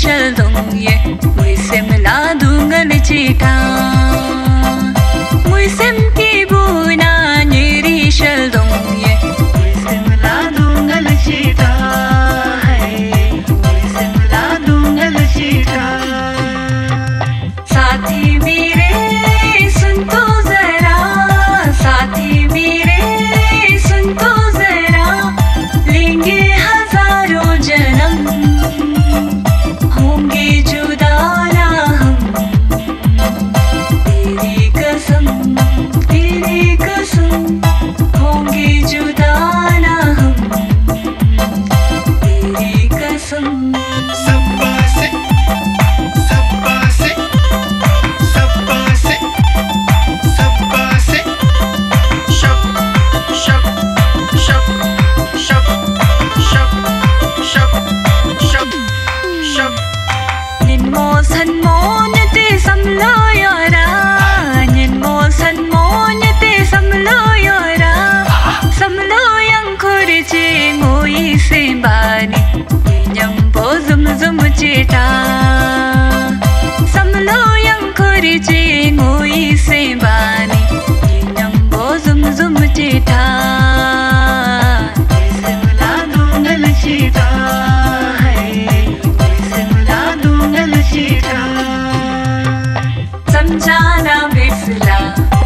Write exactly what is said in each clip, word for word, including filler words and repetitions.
शल दूंगे मुझसे मिला दूंगा लचीटा मुझसे की बुना मेरी शल दूंगे मुझसे मिला दूंगा लचीटा है मुझसे मिला दूंगा लचीटा साथी मेरे सुन तो जरा साथी मेरे सुन तो जरा लेंगे हजारों जन्म होंगे जुदा ना हम तेरी कसम तेरी कसम होंगे जुदा ना हम तेरी कसम Cita Samlo yang kuriji ngui sebani Yang bo zum zum cita Semula dungal cita Hai Semula dungal cita Samjhana bisla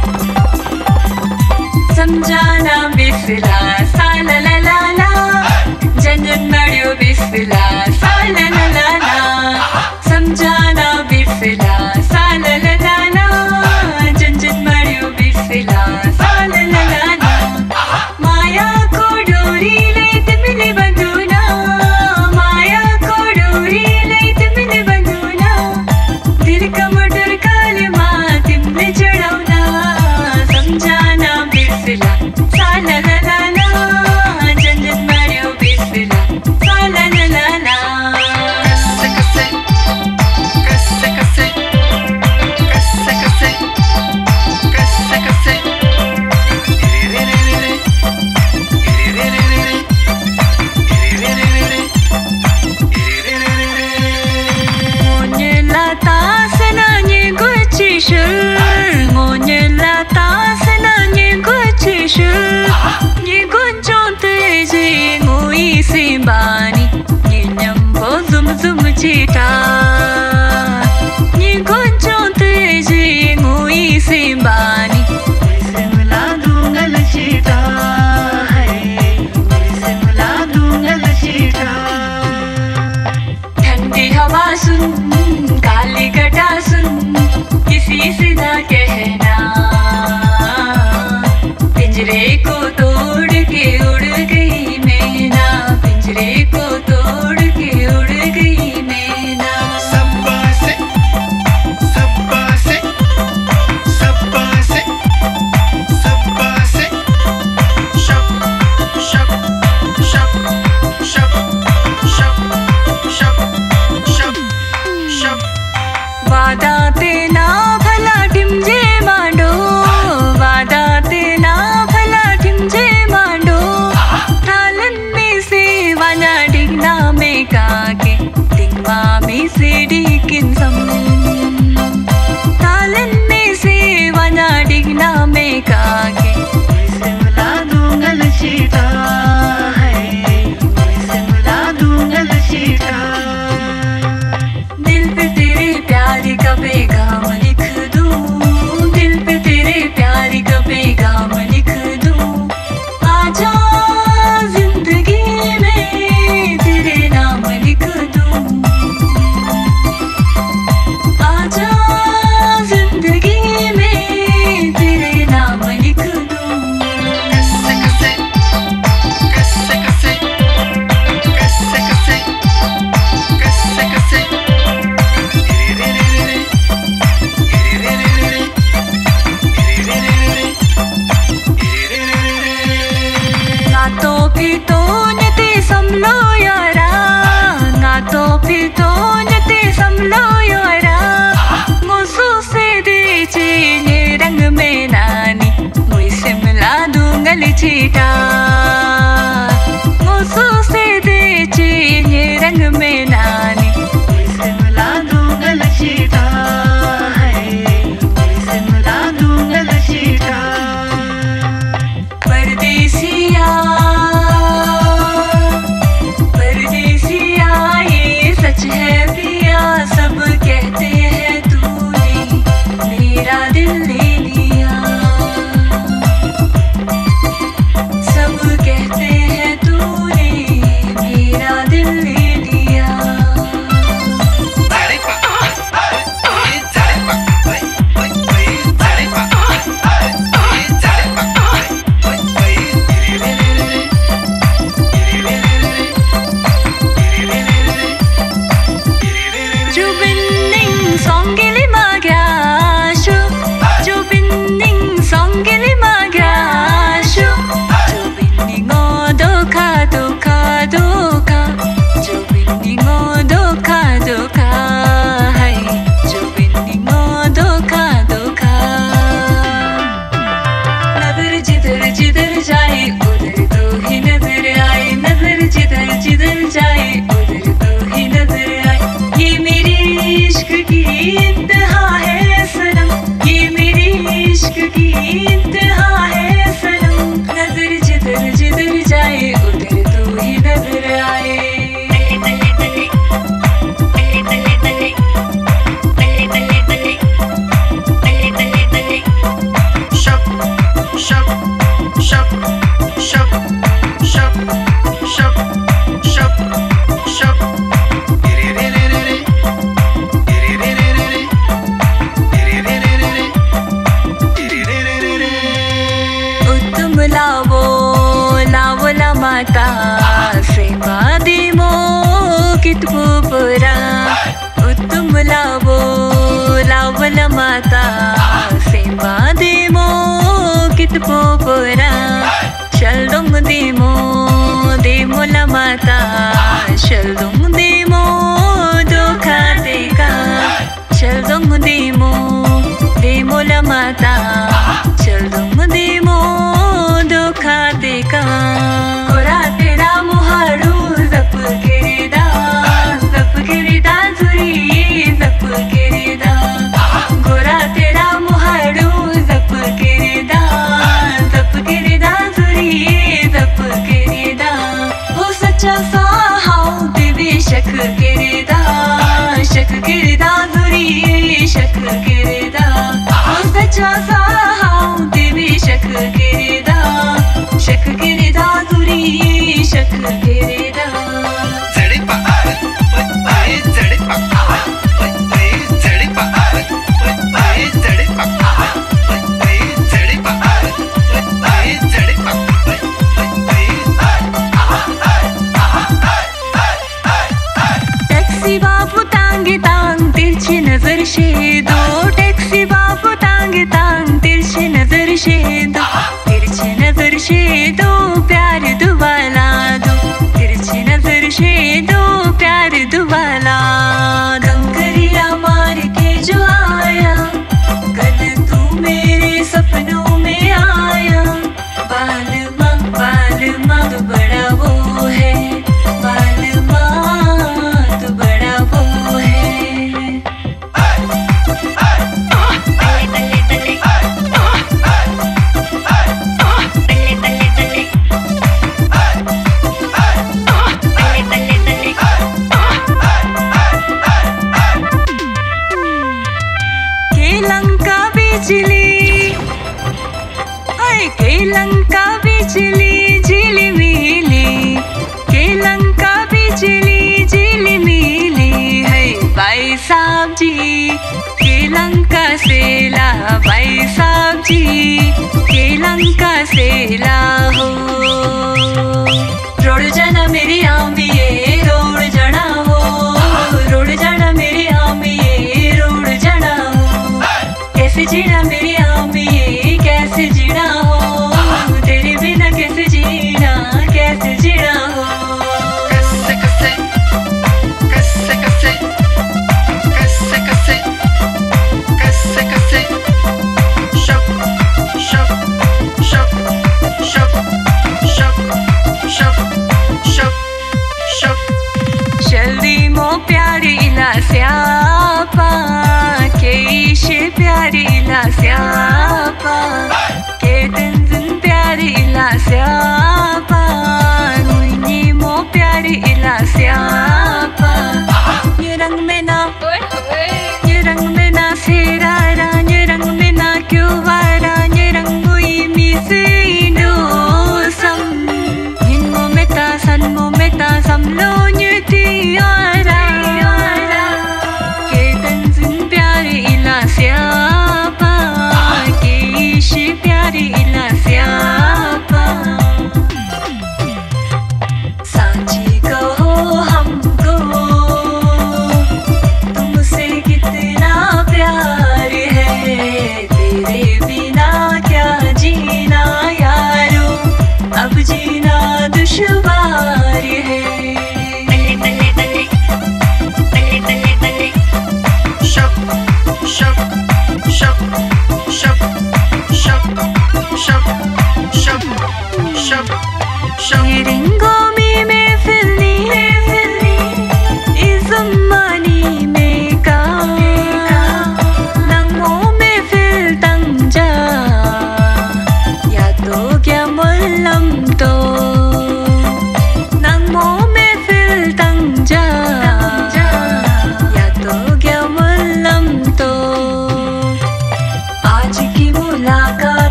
Samjhana bisla Sa la la la la Janjan madyo bisla Sa la la la la समझाना बिफला साल लगाना झंझट मरियो बिफला साल लगाना माया को डोरी ले तिमने बंधुना माया को डोरी ले तिमने बंधुना दिल का मोटर कालमा तिमने चढ़ाना समझाना बिफला साल लगाना झंझट मरियो बिफला साल लगाना Cita Ni gonjong teji ngui simbani Muझसे मिला दूंगा लचीटा है मुझसे मिला दूंगा लचीटा ठंडी हवा सुन काली घटा सुन किसी से ना कहना पिंजरे को तोड़ के उड़ गई मैना पिंजरे को तोड़ के उड़ गई वादा तेना भला टिमजे मांडो वादा तेना भला टिमजे मांडो थालन में से वाना डिगना में काके डिगमा में से डिकिन सम थालन में से वाना डिगना में काके मुझसे मिला दूंगा लचीटा है मुझसे मिला दूंगा लचीटा दिल पे तेरे प्यारी का पैगाम लिख दूं दिल पे तेरे प्यारी का पैगाम लिख दूं आजा जिंदगी में तेरे नाम लिख दूं आजा जिंदगी में तेरे नाम लिख दूं कैसे कैसे कैसे कैसे कैसे कैसे कैसे चीटा मुझसे दे चीनी रंग में नानी ले लिया। Mata semba demo kit popora shaldong demo demo la mata shaldong demo dokha deka shaldong demo demo la mata shaldong demo dokha deka kora tera muharu zap kirida zap kirida zuri zap kirida गोरा तेरा मुहारू जप किरदा जप किरदा जुरी जप किरदा हो सच्चा सा how दिवी शक किरदा शक किरदा जुरी शक किरदा हो सच्चा सा हाउ दिवी शक किरदा शक किरदा जुरी शक किरदा जड़ी पा ओए जड़ी पा ओए जड़ी पा टैक्सी बाबू तांगे तांग तिरछी नजर से दो टैक्सी बाबू तांगे तांग तिरछी नजर से दो तिरछी नजर से दो प्यार दुबाला दो तिरछी नजर से दो प्यार दुबाला कंकरिया मार के जो आया कल तू मेरे सपनों में आया बालमा बालमा तो बड़ा वो है बालमा तो बड़ा वो है लंका बिजली हाय के लंका बिजली झिली मिली के लंका बिजली झिली मिली है भाई साहब जी के लंका से ला भाई साहब जी के लंका से ला हो रोड जाना मेरी आमी ये रोड जाना हो रोड जाना मेरी आमी ये रोड जाना हो कैसे जीना मेरी आमी ये कैसे जीना हो तेरे बिना कैसे जीना कैसे जीना हो कैसे कैसे कैसे कैसे कैसे कैसे कैसे कैसे शब शब शब शब शब शब शब शब जल्दी मो प्यारी ला स्यापा के इशे प्यारी ला स्यापा के दिन प्यारी ला स्यापा मुझे मो प्यारी ला स्यापा